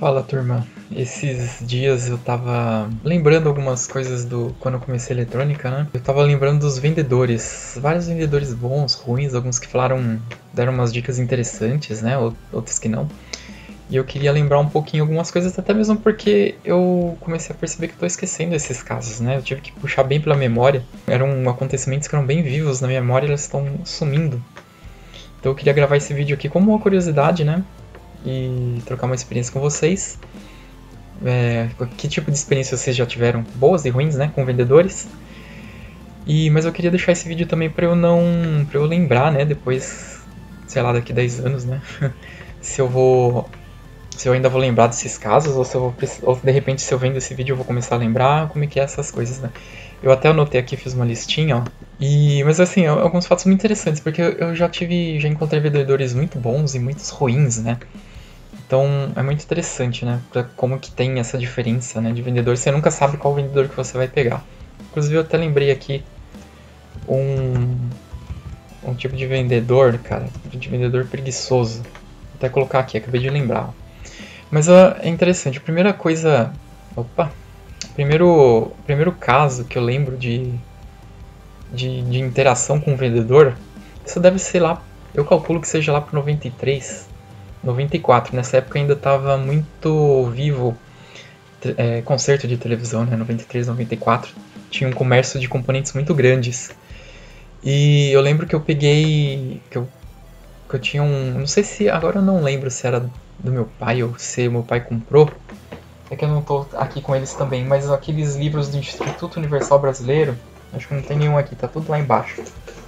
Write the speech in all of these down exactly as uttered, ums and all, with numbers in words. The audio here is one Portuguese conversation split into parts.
Fala, turma. Esses dias eu tava lembrando algumas coisas do quando eu comecei eletrônica, né? Eu tava lembrando dos vendedores, vários vendedores bons, ruins, alguns que falaram, deram umas dicas interessantes, né? Outros que não. E eu queria lembrar um pouquinho algumas coisas, até mesmo porque eu comecei a perceber que eu tô esquecendo esses casos, né? Eu tive que puxar bem pela memória. Eram acontecimentos que eram bem vivos na minha memória e eles estão sumindo. Então eu queria gravar esse vídeo aqui como uma curiosidade, né? E trocar uma experiência com vocês. É, que tipo de experiência vocês já tiveram, boas e ruins, né, com vendedores? E mas eu queria deixar esse vídeo também para eu não, para eu lembrar, né, depois, sei lá, daqui dez anos, né, se eu vou, se eu ainda vou lembrar desses casos ou se eu vou, ou de repente se eu vendo esse vídeo eu vou começar a lembrar como é que é essas coisas, né? Eu até anotei aqui, fiz uma listinha, ó. E mas assim, alguns fatos muito interessantes, porque eu já tive, já encontrei vendedores muito bons e muitos ruins, né? Então é muito interessante, né? Pra como que tem essa diferença, né, de vendedor. Você nunca sabe qual vendedor que você vai pegar. Inclusive eu até lembrei aqui um, um tipo de vendedor, cara, de vendedor preguiçoso. Vou até colocar aqui, acabei de lembrar. Mas uh, é interessante. A primeira coisa, opa, primeiro, primeiro caso que eu lembro de, de, de interação com o vendedor, isso deve ser lá, eu calculo que seja lá pro noventa e três. noventa e quatro, nessa época ainda estava muito vivo é, concerto de televisão, né? noventa e três, noventa e quatro. Tinha um comércio de componentes muito grandes. E eu lembro que eu peguei. Que eu, que eu tinha um. Não sei se. Agora eu não lembro se era do meu pai ou se meu pai comprou. É que eu não estou aqui com eles também, mas aqueles livros do Instituto Universal Brasileiro. Acho que não tem nenhum aqui, tá tudo lá embaixo.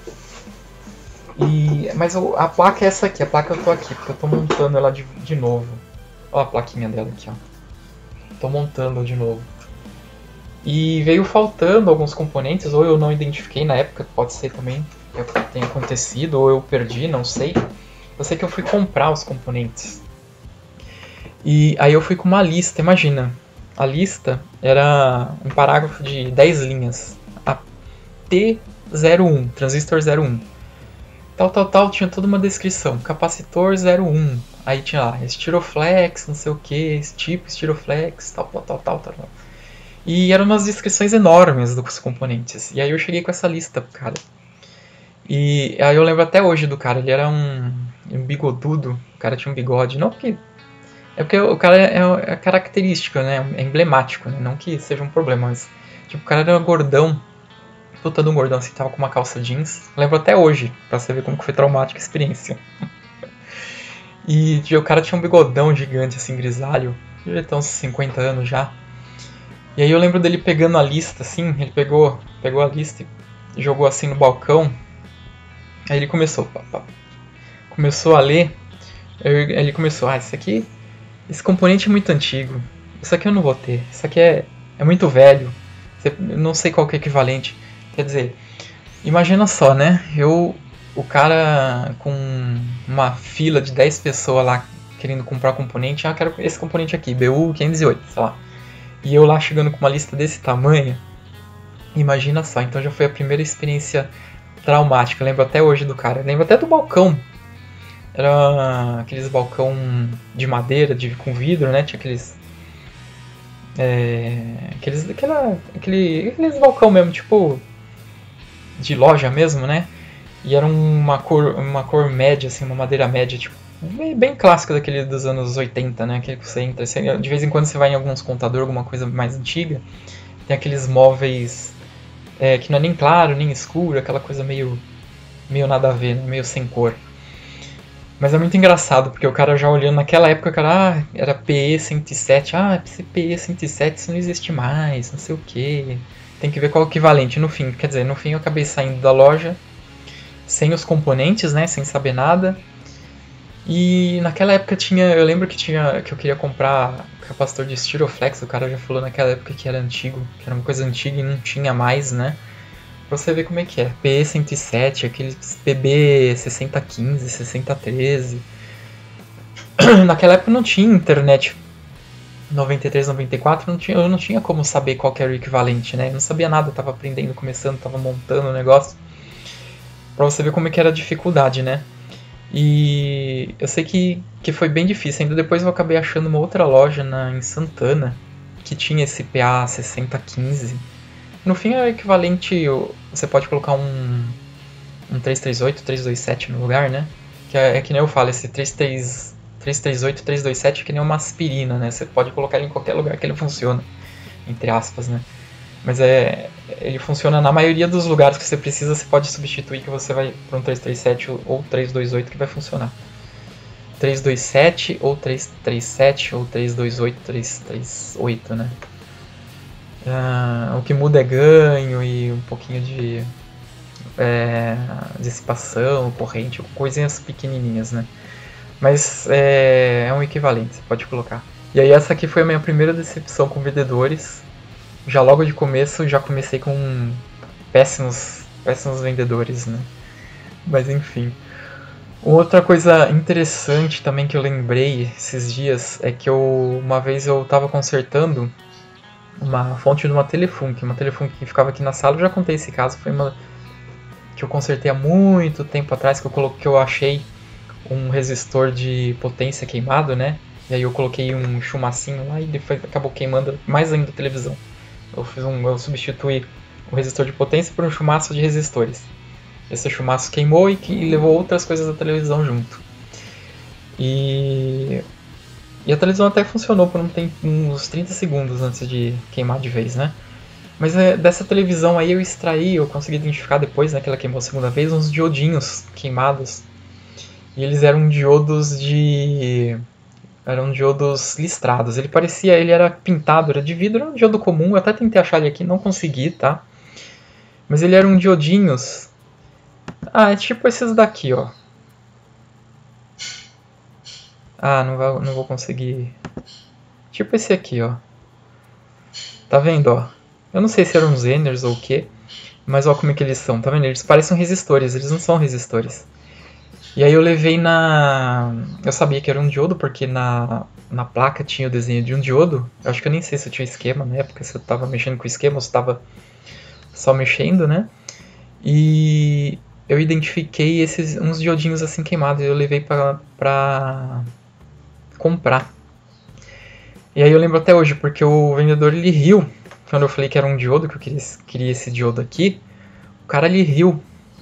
E, mas eu, a placa é essa aqui, a placa eu tô aqui, porque eu tô montando ela de, de novo. Olha a plaquinha dela aqui, ó. Tô montando de novo. E veio faltando alguns componentes, ou eu não identifiquei na época, pode ser também que tenha acontecido, ou eu perdi, não sei. Eu sei que eu fui comprar os componentes. E aí eu fui com uma lista, imagina. A lista era um parágrafo de dez linhas. A T zero um, transistor zero um. Tal, tal, tal, tinha toda uma descrição. Capacitor zero um. Aí tinha lá, estiroflex, não sei o que, esse tipo, estiroflex, tal, tal, tal, tal, tal. E eram umas descrições enormes dos componentes. E aí eu cheguei com essa lista, cara. E aí eu lembro até hoje do cara, ele era um, um bigodudo, o cara tinha um bigode. Não porque... É porque o cara é, é característico, né? É emblemático, né? Não que seja um problema, mas... Tipo, o cara era gordão. Puta de um gordão, assim, tava com uma calça jeans. Lembro até hoje, pra você ver como que foi traumática a experiência. E o cara tinha um bigodão gigante, assim, grisalho. Devia ter uns cinquenta anos já. E aí eu lembro dele pegando a lista, assim, ele pegou, pegou a lista e jogou assim no balcão. Aí ele começou, pá, pá, começou a ler. Aí ele começou, ah, isso aqui, esse componente é muito antigo. Isso aqui eu não vou ter, isso aqui é, é muito velho. Eu não sei qual que é o equivalente. Quer dizer, imagina só, né? Eu, o cara com uma fila de dez pessoas lá querendo comprar componente, ah, quero esse componente aqui, B U quinhentos e oito, sei lá. E eu lá chegando com uma lista desse tamanho, imagina só, então já foi a primeira experiência traumática. Eu lembro até hoje do cara, eu lembro até do balcão. Era aqueles balcão de madeira, de, com vidro, né? Tinha aqueles... É, aqueles, aquela, aquele, aqueles balcão mesmo, tipo... de loja mesmo, né? E era uma cor, uma cor média, assim, uma madeira média, tipo, bem, bem clássica daquele dos anos oitenta, né? Aquele que você entra, você, de vez em quando você vai em alguns computadores, alguma coisa mais antiga, tem aqueles móveis é, que não é nem claro, nem escuro, aquela coisa meio, meio nada a ver, né? Meio sem cor. Mas é muito engraçado, porque o cara já olhando naquela época, o cara, ah, era P E cento e sete, ah, P E cento e sete isso não existe mais, não sei o que. Tem que ver qual é o equivalente no fim. Quer dizer, no fim eu acabei saindo da loja sem os componentes, né? Sem saber nada. E naquela época tinha... Eu lembro que tinha que eu queria comprar capacitor de estiroflex. O cara já falou naquela época que era antigo. Que era uma coisa antiga e não tinha mais, né? Pra você ver como é que é. P E cento e sete, aqueles P B sessenta quinze, sessenta treze. Naquela época não tinha internet noventa e três, noventa e quatro, não tinha, eu não tinha como saber qual que era o equivalente, né? Eu não sabia nada, eu tava aprendendo, começando, tava montando o negócio. Pra você ver como é que era a dificuldade, né? E eu sei que, que foi bem difícil. Ainda depois eu acabei achando uma outra loja na, em Santana que tinha esse P A sessenta quinze. No fim é o equivalente, você pode colocar um, um trezentos e trinta e oito, trezentos e vinte e sete no lugar, né? Que é, é que nem eu falo, esse trezentos e trinta e oito, trezentos e vinte e sete é que nem uma aspirina, né? Você pode colocar ele em qualquer lugar que ele funciona, entre aspas, né? Mas é, ele funciona na maioria dos lugares que você precisa, você pode substituir que você vai para um trezentos e trinta e sete ou trezentos e vinte e oito que vai funcionar. trezentos e vinte e sete ou trezentos e trinta e sete ou trezentos e vinte e oito, trezentos e trinta e oito, né? Ah, o que muda é ganho e um pouquinho de é, dissipação, corrente, coisinhas pequenininhas, né? Mas é, é um equivalente, você pode colocar. E aí essa aqui foi a minha primeira decepção com vendedores. Já logo de começo, já comecei com péssimos, péssimos vendedores, né? Mas enfim. Outra coisa interessante também que eu lembrei esses dias é que eu, uma vez eu estava consertando uma fonte de uma Telefunk, uma Telefunk que ficava aqui na sala. Eu já contei esse caso, foi uma que eu consertei há muito tempo atrás, que eu coloquei, que eu achei um resistor de potência queimado, né? E aí eu coloquei um chumacinho lá e depois acabou queimando mais ainda a televisão. Eu fiz um, eu substituí o resistor de potência por um chumaço de resistores. Esse chumaço queimou e, que, e levou outras coisas da televisão junto. E, e a televisão até funcionou por um tempo, uns trinta segundos antes de queimar de vez, né? Mas é, dessa televisão aí eu extraí, eu consegui identificar depois, né, que ela queimou a segunda vez, uns diodinhos queimados. E eles eram diodos de... eram diodos listrados. Ele parecia, ele era pintado, era de vidro, era um diodo comum. Eu até tentei achar ele aqui, não consegui, tá? Mas ele eram diodinhos. Ah, é tipo esses daqui, ó. Ah, não, vai, não vou conseguir. Tipo esse aqui, ó. Tá vendo, ó? Eu não sei se eram Zeners ou o que, mas ó como é que eles são, tá vendo? Eles parecem resistores, eles não são resistores. E aí eu levei na... Eu sabia que era um diodo, porque na, na placa tinha o desenho de um diodo. Eu acho que eu nem sei se eu tinha esquema na época, se eu tava mexendo com o esquema ou se eu tava só mexendo, né? E eu identifiquei esses uns diodinhos assim queimados e eu levei pra, pra comprar. E aí eu lembro até hoje, porque o vendedor ele riu. Quando eu falei que era um diodo, que eu queria, queria esse diodo aqui, o cara ele riu.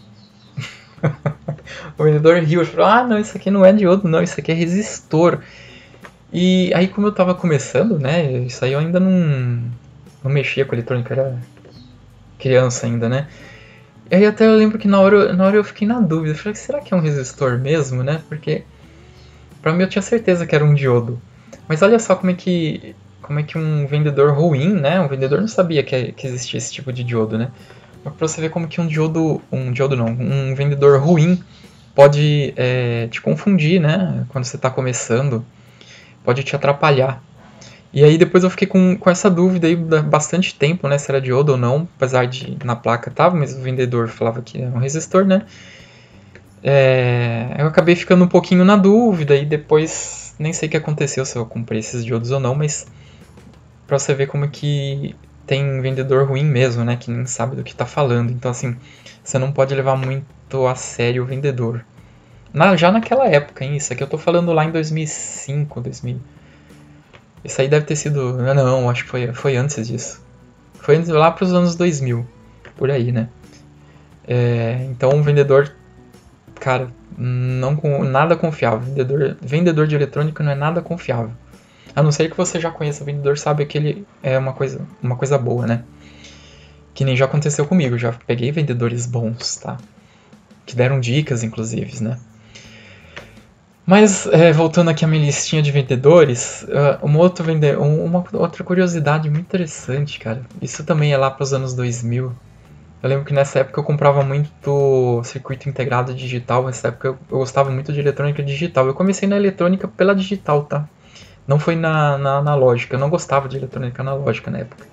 O vendedor riu, ele falou, ah não, isso aqui não é diodo não, isso aqui é resistor. E aí como eu tava começando, né, isso aí eu ainda não, não mexia com eletrônica, era criança ainda, né. E aí até eu lembro que na hora, na hora eu fiquei na dúvida, eu falei, será que é um resistor mesmo, né, porque pra mim eu tinha certeza que era um diodo. Mas olha só como é que, como é que um vendedor ruim, né, um vendedor não sabia que, que existia esse tipo de diodo, né. Mas pra você ver como que um diodo, um diodo não, um vendedor ruim pode é, te confundir, né? Quando você está começando, pode te atrapalhar. E aí depois eu fiquei com, com essa dúvida aí bastante tempo, né? Se era diodo ou não, apesar de na placa tava, mas o vendedor falava que era um resistor, né? É, eu acabei ficando um pouquinho na dúvida e depois nem sei o que aconteceu, se eu comprei esses diodos ou não, mas pra você ver como que tem vendedor ruim mesmo, né? Que nem sabe do que tá falando. Então, assim, você não pode levar muito a sério o vendedor. Na, já naquela época, hein? Isso aqui eu tô falando lá em dois mil e cinco, dois mil. Isso aí deve ter sido... Não, acho que foi, foi antes disso. Foi antes, lá pros anos dois mil. Por aí, né? É, então, o vendedor... Cara, não, nada confiável. Vendedor, vendedor de eletrônica não é nada confiável. A não ser que você já conheça o vendedor, sabe que ele é uma coisa, uma coisa boa, né? Que nem já aconteceu comigo, já peguei vendedores bons, tá? Que deram dicas, inclusive, né? Mas, é, voltando aqui à minha listinha de vendedores, uh, uma, outra vende- uma outra curiosidade muito interessante, cara. Isso também é lá para os anos dois mil. Eu lembro que nessa época eu comprava muito circuito integrado digital. Nessa época eu, eu gostava muito de eletrônica digital. Eu comecei na eletrônica pela digital, tá? Não foi na, na analógica, eu não gostava de eletrônica analógica na época.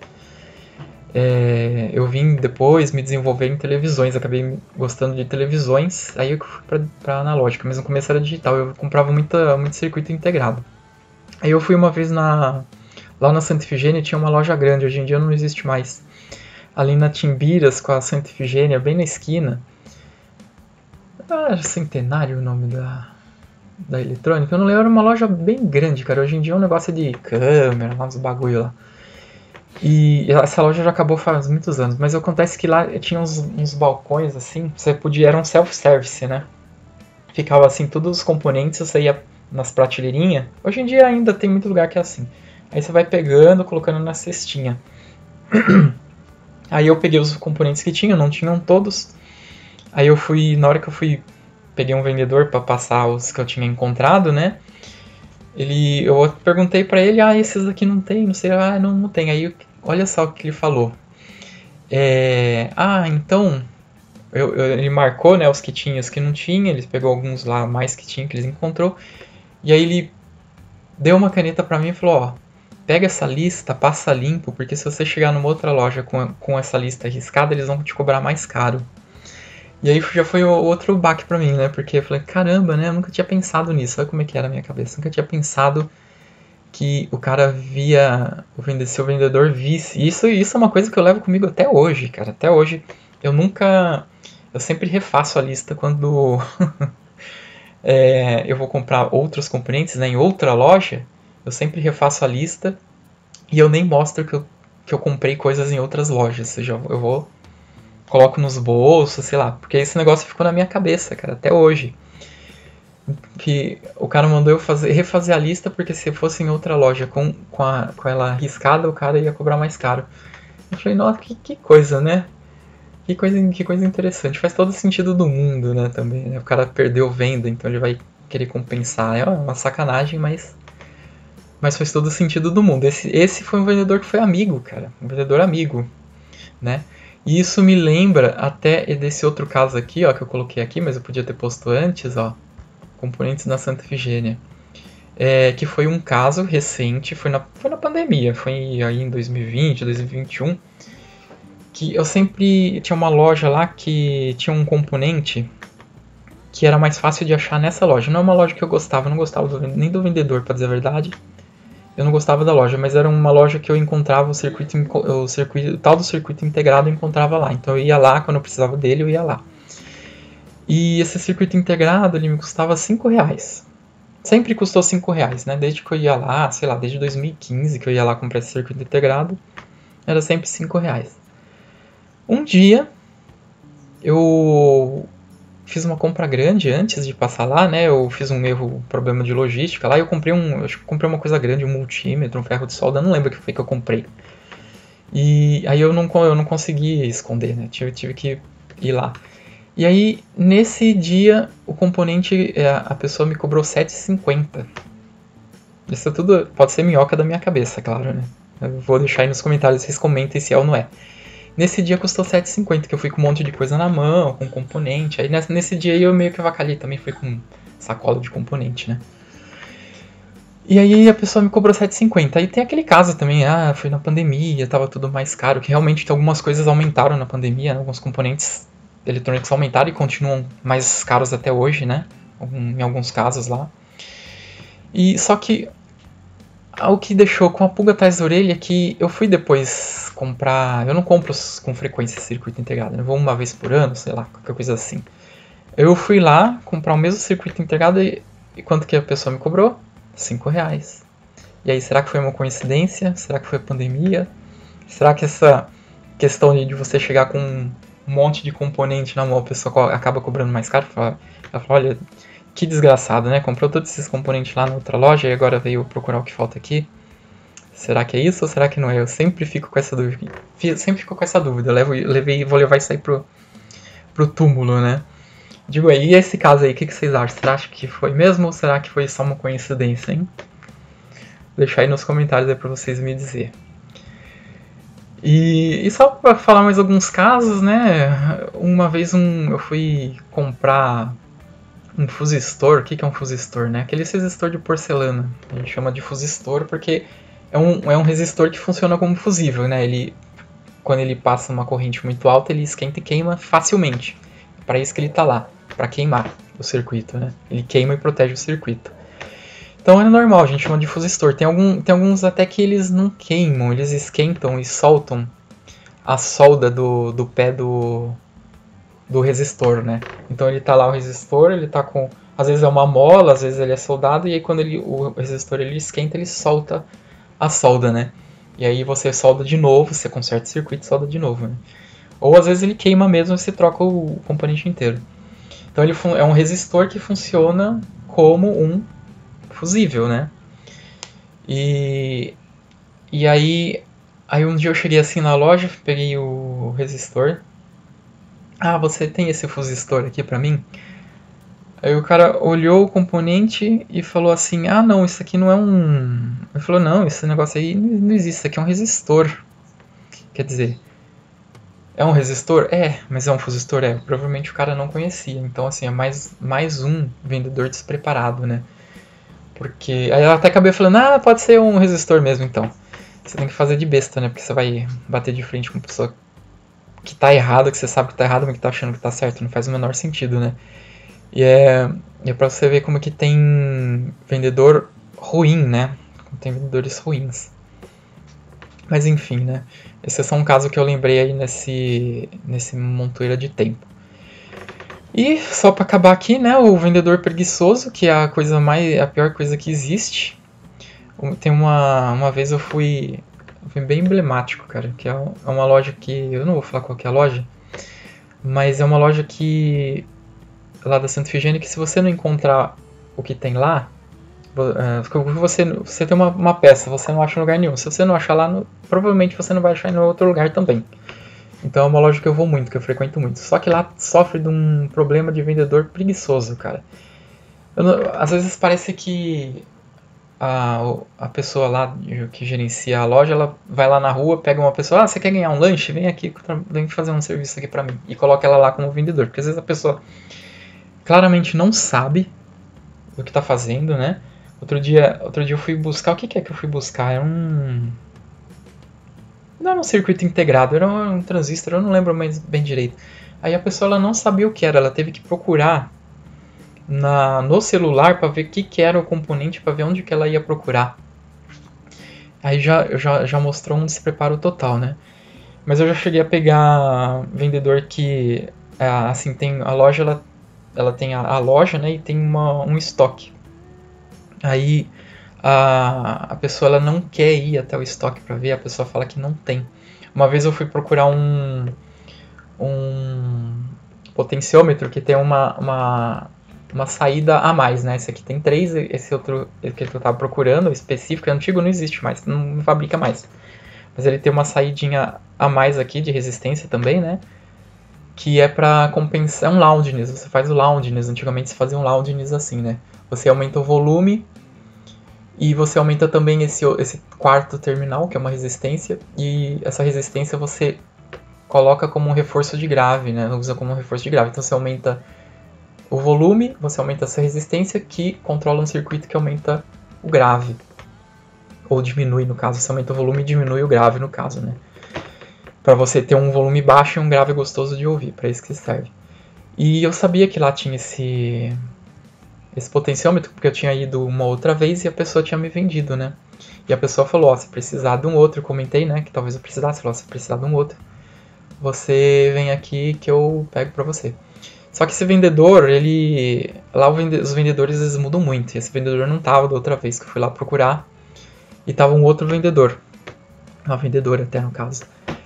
É, eu vim depois me desenvolver em televisões, acabei gostando de televisões, aí eu fui pra, pra analógica, mas no começo era digital, eu comprava muita, muito circuito integrado. Aí eu fui uma vez na, lá na Santa Efigênia, tinha uma loja grande, hoje em dia não existe mais. Ali na Timbiras, com a Santa Efigênia, bem na esquina, Ah, era Centenário o nome da, da eletrônica. Eu não lembro, era uma loja bem grande, cara. Hoje em dia é um negócio de câmera, lá uns bagulho lá. E essa loja já acabou faz muitos anos, mas acontece que lá tinha uns, uns balcões assim, você podia, era um self-service, né? Ficava assim, todos os componentes, você ia nas prateleirinhas. Hoje em dia ainda tem muito lugar que é assim. Aí você vai pegando, colocando na cestinha. Aí eu peguei os componentes que tinham, não tinham todos. Aí eu fui, na hora que eu fui, peguei um vendedor para passar os que eu tinha encontrado, né? Ele, eu perguntei pra ele, ah, esses aqui não tem, não sei, ah, não, não tem. Aí, olha só o que ele falou. É, ah, então, eu, eu, ele marcou, né, os que tinha e os que não tinha, ele pegou alguns lá mais que tinha, que ele encontrou. E aí ele deu uma caneta pra mim e falou, ó, pega essa lista, passa limpo, porque se você chegar numa outra loja com, com essa lista arriscada, eles vão te cobrar mais caro. E aí já foi outro baque pra mim, né? Porque eu falei, caramba, né? Eu nunca tinha pensado nisso. Olha como é que era a minha cabeça. Eu nunca tinha pensado que o cara via, o vendedor, se o vendedor visse. Isso, isso é uma coisa que eu levo comigo até hoje, cara. Até hoje eu nunca, eu sempre refaço a lista quando é, eu vou comprar outros componentes, né? Em outra loja, eu sempre refaço a lista e eu nem mostro que eu, que eu comprei coisas em outras lojas. Ou seja, eu vou coloco nos bolsos, sei lá, porque esse negócio ficou na minha cabeça, cara, até hoje. Que o cara mandou eu fazer, refazer a lista, porque se fosse em outra loja com, com, a, com ela riscada, o cara ia cobrar mais caro. Eu falei, nossa, que, que coisa, né? Que coisa, que coisa interessante. Faz todo sentido do mundo, né, também, né? O cara perdeu venda, então ele vai querer compensar. É uma sacanagem, mas, mas faz todo sentido do mundo. Esse, esse foi um vendedor que foi amigo, cara. Um vendedor amigo, né? E isso me lembra até desse outro caso aqui, ó, que eu coloquei aqui, mas eu podia ter posto antes, ó, componentes na Santa Efigênia. É, que foi um caso recente, foi na, foi na pandemia, foi aí em dois mil e vinte, dois mil e vinte e um, que eu sempre tinha uma loja lá que tinha um componente que era mais fácil de achar nessa loja. Não é uma loja que eu gostava, eu não gostava do, nem do vendedor, para dizer a verdade. Eu não gostava da loja, mas era uma loja que eu encontrava o circuito, o circuito, o tal do circuito integrado eu encontrava lá. Então eu ia lá, quando eu precisava dele, eu ia lá. E esse circuito integrado, ele me custava cinco reais. Sempre custou cinco reais, né? Desde que eu ia lá, sei lá, desde dois mil e quinze que eu ia lá comprar esse circuito integrado, era sempre cinco reais. Um dia, eu fiz uma compra grande antes de passar lá, né? Eu fiz um erro, um problema de logística lá e eu comprei um, eu acho que comprei uma coisa grande, um multímetro, um ferro de solda, não lembro o que foi que eu comprei. E aí eu não, eu não consegui esconder, né? Tive, tive que ir lá. E aí, nesse dia, o componente, a pessoa me cobrou sete reais e cinquenta centavos. Isso tudo pode ser minhoca da minha cabeça, claro, né? Eu vou deixar aí nos comentários, vocês comentem se é ou não é. Nesse dia custou sete reais e cinquenta centavos, que eu fui com um monte de coisa na mão, com componente. Aí nesse dia eu meio que avacalhei, também fui com sacola de componente, né? E aí a pessoa me cobrou sete reais e cinquenta centavos. Aí tem aquele caso também, ah, foi na pandemia, tava tudo mais caro, que realmente algumas coisas aumentaram na pandemia, né? Alguns componentes eletrônicos aumentaram e continuam mais caros até hoje, né? Em alguns casos lá. E só que o que deixou com a pulga atrás da orelha é que eu fui depois comprar... Eu não compro com frequência circuito integrado, né? Eu vou uma vez por ano, sei lá, qualquer coisa assim. Eu fui lá comprar o mesmo circuito integrado e, e quanto que a pessoa me cobrou? cinco reais. E aí, será que foi uma coincidência? Será que foi pandemia? Será que essa questão de você chegar com um monte de componente na mão, a pessoa acaba cobrando mais caro? Ela fala, olha... Que desgraçado, né? Comprou todos esses componentes lá na outra loja e agora veio procurar o que falta aqui. Será que é isso ou será que não é? Eu sempre fico com essa dúvida. Sempre fico com essa dúvida. Eu levo, levei, vou levar isso aí pro, pro túmulo, né? Digo aí, e esse caso aí, o que, que vocês acham? Será que foi mesmo ou será que foi só uma coincidência, hein? Deixa aí nos comentários aí pra vocês me dizer. E, e só pra falar mais alguns casos, né? Uma vez um, eu fui comprar... um fusistor. O que é um fusistor, né? Aquele resistor de porcelana. A gente chama de fusistor porque é um, é um resistor que funciona como fusível, né? Ele, quando ele passa uma corrente muito alta, ele esquenta e queima facilmente. É para isso que ele está lá, para queimar o circuito, né? Ele queima e protege o circuito. Então é normal, a gente chama de fusistor. Tem, algum, tem alguns até que eles não queimam, eles esquentam e soltam a solda do, do pé do... do resistor, né? Então ele tá lá o resistor, ele tá com... Às vezes é uma mola, às vezes ele é soldado, e aí quando ele, o resistor ele esquenta, ele solta a solda, né? E aí você solda de novo, você conserta o circuito e solda de novo, né? Ou às vezes ele queima mesmo e você troca o componente inteiro. Então ele é um resistor que funciona como um fusível, né? E, e aí, aí um dia eu cheguei assim na loja, peguei o resistor. Ah, você tem esse fusistor aqui pra mim? Aí o cara olhou o componente e falou assim, ah não, isso aqui não é um... Ele falou, não, esse negócio aí não existe, isso aqui é um resistor. Quer dizer, é um resistor? É, mas é um fusistor? É, provavelmente o cara não conhecia. Então assim, é mais, mais um vendedor despreparado, né? Porque... Aí eu até acabei falando, ah, pode ser um resistor mesmo então. Você tem que fazer de besta, né? Porque você vai bater de frente com uma pessoa que tá errada, que você sabe que tá errado, mas que tá achando que tá certo. Não faz o menor sentido, né? E é, é pra você ver como que tem vendedor ruim, né? Tem vendedores ruins. Mas enfim, né? Esse é só um caso que eu lembrei aí nesse, nesse montoeira de tempo. E só pra acabar aqui, né? O vendedor preguiçoso, que é a coisa mais, a pior coisa que existe. Tem uma, uma vez eu fui, foi bem emblemático, cara, que é uma loja que, eu não vou falar qual que é a loja, mas é uma loja que lá da Santa Efigênia, que se você não encontrar o que tem lá, você, você tem uma, uma peça, você não acha em lugar nenhum. Se você não achar lá, no, provavelmente você não vai achar em outro lugar também. Então é uma loja que eu vou muito, que eu frequento muito. Só que lá sofre de um problema de vendedor preguiçoso, cara. Eu não, às vezes parece que a, a pessoa lá que gerencia a loja, ela vai lá na rua, pega uma pessoa, ah, você quer ganhar um lanche? Vem aqui, vem fazer um serviço aqui pra mim. E coloca ela lá como vendedor. Porque às vezes a pessoa claramente não sabe o que tá fazendo, né? Outro dia, outro dia eu fui buscar... O que, que é que eu fui buscar? Era um... Não era um circuito integrado, era um transistor, eu não lembro mais bem direito. Aí a pessoa ela não sabia o que era, ela teve que procurar na, no celular para ver o que, que era o componente, para ver onde que ela ia procurar. Aí já, já, já mostrou um despreparo total, né? Mas eu já cheguei a pegar vendedor que... Assim, tem a loja... Ela, ela tem a, a loja, né, e tem uma, um estoque. Aí a, a pessoa ela não quer ir até o estoque para ver, a pessoa fala que não tem. Uma vez eu fui procurar um, um potenciômetro que tem uma, uma, uma saída a mais, né? Esse aqui tem três, esse outro que eu estava procurando, específico, antigo, não existe mais, não fabrica mais. Mas ele tem uma saidinha a mais aqui de resistência também, né? Que é para compensar um loudness. Você faz o loudness, antigamente se fazia um loudness assim, né? Você aumenta o volume e você aumenta também esse, esse quarto terminal, que é uma resistência, e essa resistência você coloca como um reforço de grave, né? Usa como um reforço de grave. Então você aumenta o volume, você aumenta essa resistência que controla um circuito que aumenta o grave. Ou diminui, no caso. Você aumenta o volume e diminui o grave, no caso, né? Para você ter um volume baixo e um grave gostoso de ouvir, para isso que serve. E eu sabia que lá tinha esse, esse potenciômetro, porque eu tinha ido uma outra vez e a pessoa tinha me vendido, né? E a pessoa falou, ó, se precisar de um outro, eu comentei, né, que talvez eu precisasse, falou, se precisar de um outro, você vem aqui que eu pego pra você. Só que esse vendedor, ele... Lá os vendedores, eles mudam muito, e esse vendedor não tava da outra vez que eu fui lá procurar, e tava um outro vendedor, uma vendedora até no caso.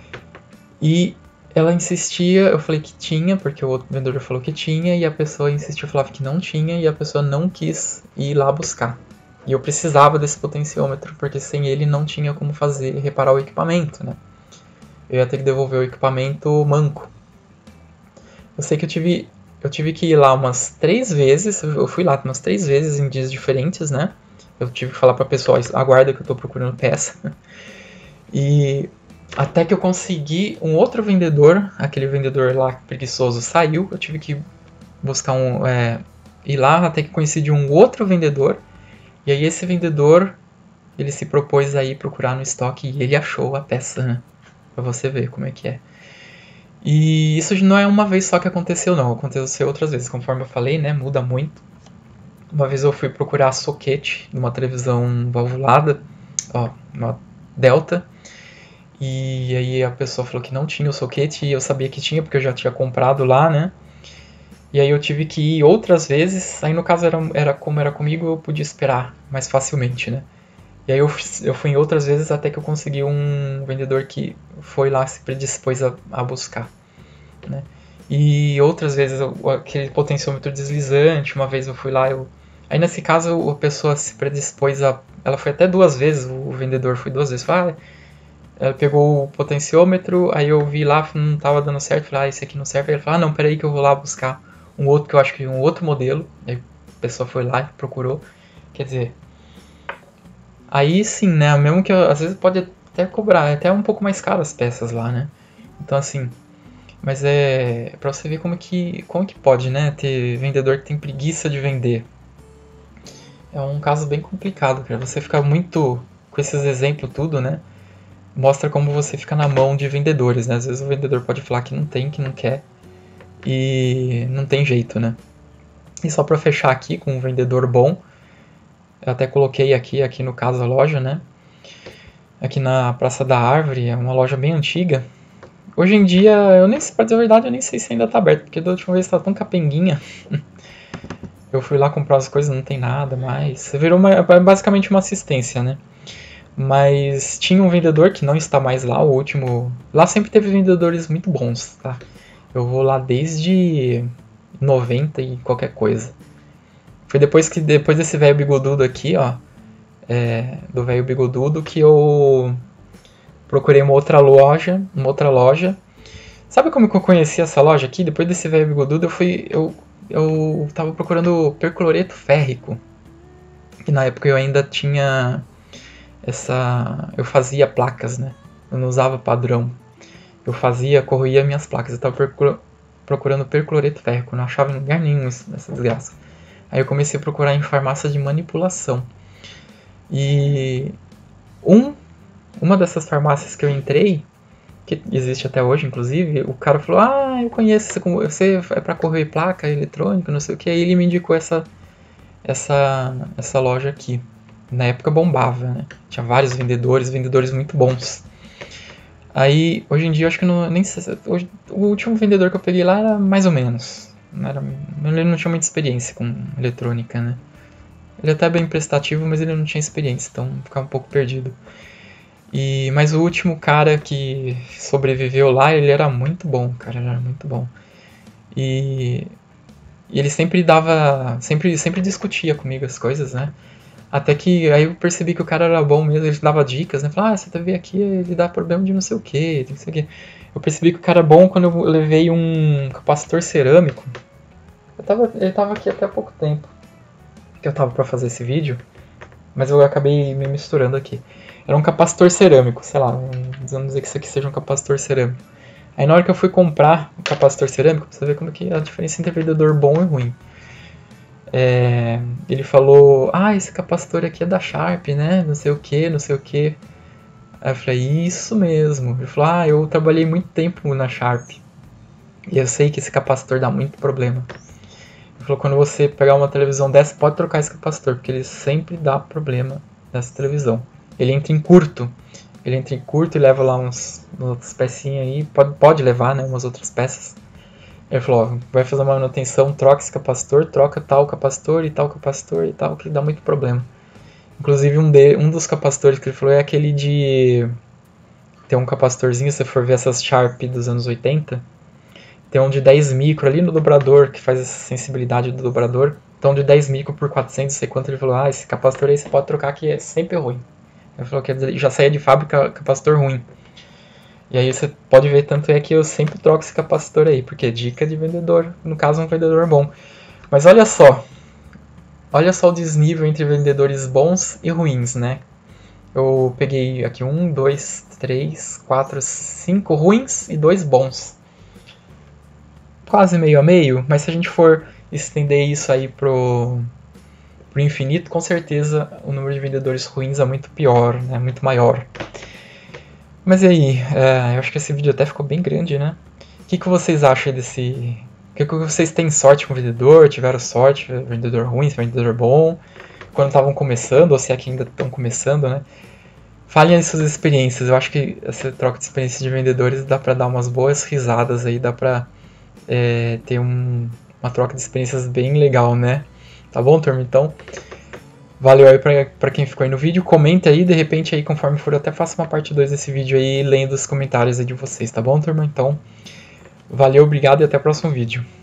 E ela insistia, eu falei que tinha, porque o outro vendedor falou que tinha, e a pessoa insistiu, falava que não tinha, e a pessoa não quis ir lá buscar. E eu precisava desse potenciômetro, porque sem ele não tinha como fazer, reparar o equipamento, né? Eu ia ter que devolver o equipamento manco. Eu sei que eu tive, eu tive que ir lá umas três vezes, eu fui lá umas três vezes em dias diferentes, né? Eu tive que falar pra pessoa, aguarda que eu tô procurando peça. E... Até que eu consegui um outro vendedor, aquele vendedor lá preguiçoso saiu, eu tive que buscar um... É, ir lá até que coincidi um outro vendedor, e aí esse vendedor, ele se propôs a ir procurar no estoque e ele achou a peça, né? Pra você ver como é que é. E isso não é uma vez só que aconteceu não, aconteceu outras vezes, conforme eu falei, né? Muda muito. Uma vez eu fui procurar soquete numa televisão valvulada, ó, uma Delta. E aí a pessoa falou que não tinha o soquete e eu sabia que tinha porque eu já tinha comprado lá, né? E aí eu tive que ir outras vezes, aí no caso era, era como era comigo, eu podia esperar mais facilmente, né? E aí eu, eu fui em outras vezes até que eu consegui um vendedor que foi lá, se predispôs a, a buscar, né? E outras vezes eu, aquele potenciômetro deslizante, uma vez eu fui lá, eu... Aí nesse caso a pessoa se predispôs a... Ela foi até duas vezes, o vendedor foi duas vezes. Falei, ah, ela pegou o potenciômetro, aí eu vi lá, não tava dando certo, falei, ah, esse aqui não serve. Aí ele falou, ah, não, peraí que eu vou lá buscar um outro, que eu acho que um outro modelo. Aí a pessoa foi lá e procurou. Quer dizer, aí sim, né, mesmo que eu, às vezes pode até cobrar, é até um pouco mais caro as peças lá, né. Então assim, mas é pra você ver como que, como que pode, né, ter vendedor que tem preguiça de vender. É um caso bem complicado, cara. Você fica muito com esses exemplos tudo, né? Mostra como você fica na mão de vendedores, né? Às vezes o vendedor pode falar que não tem, que não quer, e não tem jeito, né? E só para fechar aqui com um vendedor bom, eu até coloquei aqui, aqui no caso a loja, né? Aqui na Praça da Árvore, é uma loja bem antiga. Hoje em dia, eu nem sei, pra dizer a verdade, eu nem sei se ainda tá aberto, porque da última vez estava tão capenguinha. Eu fui lá comprar as coisas, não tem nada mais. Virou uma, basicamente uma assistência, né? Mas tinha um vendedor que não está mais lá, o último... Lá sempre teve vendedores muito bons, tá? Eu vou lá desde noventa e qualquer coisa. Foi depois que depois desse velho bigodudo aqui, ó, é, do velho bigodudo, que eu procurei uma outra loja, uma outra loja. Sabe como que eu conheci essa loja aqui? Depois desse velho bigodudo, eu fui, eu, eu tava procurando percloreto férrico, que na época eu ainda tinha essa, eu fazia placas, né? Eu não usava padrão. Eu fazia, corroía minhas placas. Eu tava procurando percloreto férrico, não achava em lugar nenhum essa desgraça. Aí eu comecei a procurar em farmácia de manipulação. E um, uma dessas farmácias que eu entrei, que existe até hoje, inclusive, o cara falou, ah, eu conheço, você é para corroer placa eletrônica, não sei o que. Aí ele me indicou essa, essa, essa loja aqui. Na época bombava, né? Tinha vários vendedores, vendedores muito bons. Aí, hoje em dia, eu acho que não, nem sei, hoje, o último vendedor que eu peguei lá era mais ou menos. Não era, ele não tinha muita experiência com eletrônica, né? Ele até é bem prestativo, mas ele não tinha experiência, então ficava um pouco perdido. E, mas o último cara que sobreviveu lá, ele era muito bom, cara, ele era muito bom. E, e ele sempre dava, sempre, sempre discutia comigo as coisas, né? Até que aí eu percebi que o cara era bom mesmo, ele dava dicas, né? Falava, ah, essa T V aqui, ele dá problema de não sei o que, não sei o que. Eu percebi que o cara é bom quando eu levei um capacitor cerâmico. Eu tava, ele tava aqui até há pouco tempo, que eu tava pra fazer esse vídeo, mas eu acabei me misturando aqui. Era um capacitor cerâmico, sei lá, vamos dizer que isso aqui seja um capacitor cerâmico. Aí na hora que eu fui comprar o capacitor cerâmico, pra você ver como que é a diferença entre vendedor bom e ruim. É, ele falou, ah, esse capacitor aqui é da Sharp, né, não sei o que, não sei o que. Aí eu falei, isso mesmo. Ele falou, ah, eu trabalhei muito tempo na Sharp, e eu sei que esse capacitor dá muito problema. Ele falou, quando você pegar uma televisão dessa, pode trocar esse capacitor, porque ele sempre dá problema nessa televisão. Ele entra em curto, ele entra em curto e leva lá uns, umas outras pecinhas aí, pode, pode levar, né, umas outras peças. Ele falou, ó, vai fazer uma manutenção, troca esse capacitor, troca tal capacitor e tal capacitor e tal, que dá muito problema. Inclusive um, de, um dos capacitores que ele falou é aquele de... Tem um capacitorzinho, se você for ver essas Sharp dos anos oitenta, tem um de dez micro ali no dobrador, que faz essa sensibilidade do dobrador. Então de dez micro por quatrocentos, não sei quanto, ele falou, ah, esse capacitor aí você pode trocar que é sempre ruim. Ele falou que já saía de fábrica capacitor ruim. E aí você pode ver, tanto é que eu sempre troco esse capacitor aí, porque é dica de vendedor, no caso um vendedor bom. Mas olha só, olha só o desnível entre vendedores bons e ruins, né? Eu peguei aqui um, dois, três, quatro, cinco ruins e dois bons. Quase meio a meio, mas se a gente for estender isso aí pro, pro infinito, com certeza o número de vendedores ruins é muito pior, né? Muito maior. Mas e aí, é, eu acho que esse vídeo até ficou bem grande, né? O que, que vocês acham desse... O que, que vocês têm sorte com o vendedor? Tiveram sorte, vendedor ruim, vendedor bom? Quando estavam começando, ou se é que ainda estão começando, né? Falem as suas experiências. Eu acho que essa troca de experiências de vendedores dá pra dar umas boas risadas aí, dá pra é, ter um, uma troca de experiências bem legal, né? Tá bom, turma? Então, valeu aí pra, pra quem ficou aí no vídeo. Comenta aí, de repente aí, conforme for, eu até faço uma parte dois desse vídeo aí, lendo os comentários aí de vocês, tá bom, turma? Então, valeu, obrigado e até o próximo vídeo.